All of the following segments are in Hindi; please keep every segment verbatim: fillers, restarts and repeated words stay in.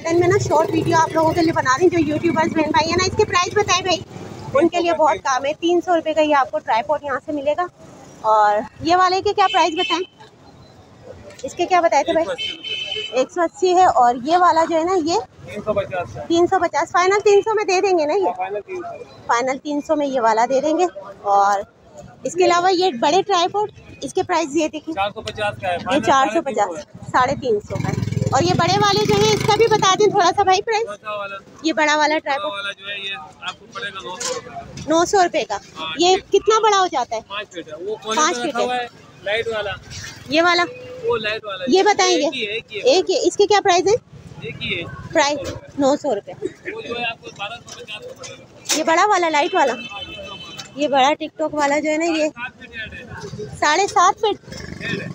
कॉटन में ना शॉर्ट वीडियो आप लोगों के लिए बना रही हूँ, जो यूट्यूबर्स बहन भाई है ना। इसके प्राइस बताएं भाई, उनके लिए बहुत काम है। तीन सौ रुपये का ये आपको ट्राईपॉड यहाँ से मिलेगा। और ये वाले के क्या प्राइस बताएं, इसके क्या बताए थे भाई? एक सौ अस्सी है। और ये वाला जो है ना ये तीन सौ पचास। फाइनल तीन सौ में दे देंगे ना ये? फाइनल तीन सौ में ये वाला दे देंगे। और इसके अलावा ये बड़े ट्राईपॉड, इसके प्राइस ये देखिए चार सौ पचास का है। ये चार सौ पचास, साढ़े तीन सौ का है। और ये बड़े वाले जो है इसका भी बता दें थोड़ा सा भाई प्राइस। ये बड़ा वाला ट्राईपॉड वाला जो है ये आपको पड़ेगा नौ सौ रुपये। नौ सौ रुपये का। ये कितना बड़ा हो जाता है? पाँच फीट है वो, पाँच फीट है। लाइट वाला ये वाला, वो लाइट वाला ये बताएंगे एक ही। इसके क्या प्राइस है? एक ही है प्राइस नौ सौ रुपये। वो जो है आपको बारह सौ पचास का पड़ेगा। ये बड़ा वाला लाइट वाला, ये बड़ा टिकटॉक वाला जो है ना ये साढ़े सात फीट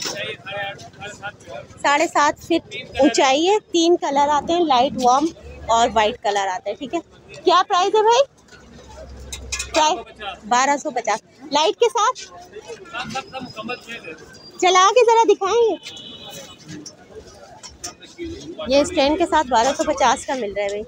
साढ़े सात फीट ऊंचाई है। तीन कलर आते हैं, लाइट, वार्म और वाइट कलर आता है। ठीक है, क्या प्राइस है भाई? प्राइस बारह सौ पचास लाइट के साथ। चला के जरा दिखाएंगे। ये स्टैंड के साथ बारह सौ पचास का मिल रहा है भाई।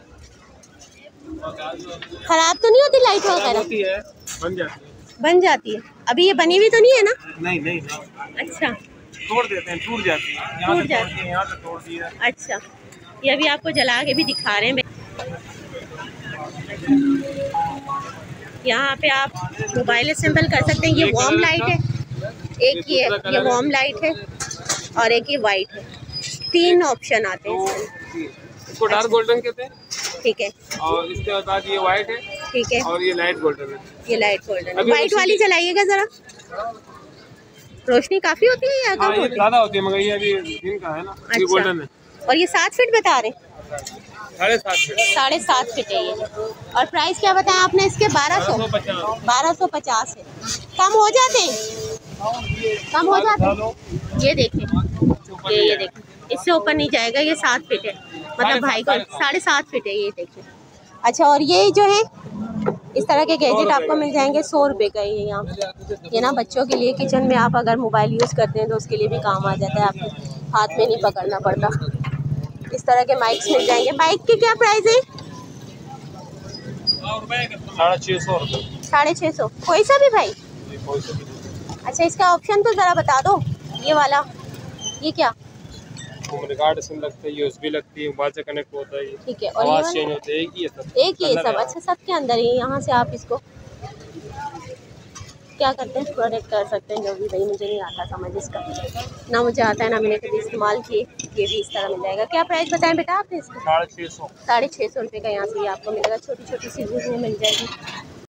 खराब तो नहीं होती लाइट वगैरह? बन जाती है। बन जाती है। अभी ये बनी हुई तो नहीं है ना? नहीं नहीं नहीं। अच्छा, तोड़ देते हैं, टूट जाती है। यहाँ टूट से जाती है, यहाँ से तोड़ दिया। अच्छा, ये अभी आपको जला के भी दिखा रहे हैं। यहाँ पे आप मोबाइल असेंबल कर सकते हैं। ये वार्म लाइट है, एक ये ये वार्म लाइट है और एक ये वाइट है। तीन ऑप्शन आते हैं इसमें। इसको डार्क गोल्डन कहते हैं। ठीक है, और इसके बाद ये वाइट है। ठीक है, और ये लाइट गोल्डन है। ये लाइट गोल्डन है। वाइट वाली चलाइएगा जरा, रोशनी काफी होती है या कम होती है? ज्यादा होती है मगर ये अभी दिन का है ना। ये गोल्डन है। और ये सात फीट बता रहे? साढ़े सात फीट साढ़े सात फीट है ये। और प्राइस क्या बताएं आपने इसके? बारह सौ बारह सौ पचास है। कम हो जाते हैं, कम हो जाते हैं। ये देखें, ये ये देखें, इससे ऊपर नहीं जाएगा। ये सात फीट है, मतलब भाई को साढ़े सात फीट है। ये देखिए। अच्छा, और ये जो है इस तरह के गैजेट आपको मिल जाएंगे सौ रुपये का। ये यहाँ ये ना बच्चों के लिए किचन में आप अगर मोबाइल यूज़ करते हैं तो उसके लिए भी काम आ जाता है, आपके हाथ में नहीं पकड़ना पड़ता। इस तरह के माइक्स मिल जाएंगे। माइक की क्या प्राइस है? साढ़े छः सौ रुपये। साढ़े छः सौ कोई सा भी भाई? अच्छा, इसका ऑप्शन तो ज़रा बता दो। ये वाला, ये क्या? रिकॉर्ड सिम लगता है, यूएसबी लगती है, मोबाइल से कनेक्ट होता है। ठीक है, और आवाज़ चेंज होती है। एक ही है सब। एक ही है सब। अच्छा, सब के अंदर ही यहाँ से आप इसको क्या करते हैं, प्रोडक्ट कर सकते हैं। जो भी भाई मुझे नहीं आता समझ इसका, ना मुझे आता है ना मैंने कभी इस्तेमाल किए। ये भी इस तरह मिल जाएगा। क्या प्राइस बताएं बेटा आपने इसको? साढ़े छः सौ साढ़े छः सौ रुपये का यहाँ से ये आपको मिलेगा। छोटी छोटी सी वो मिल जाएगी।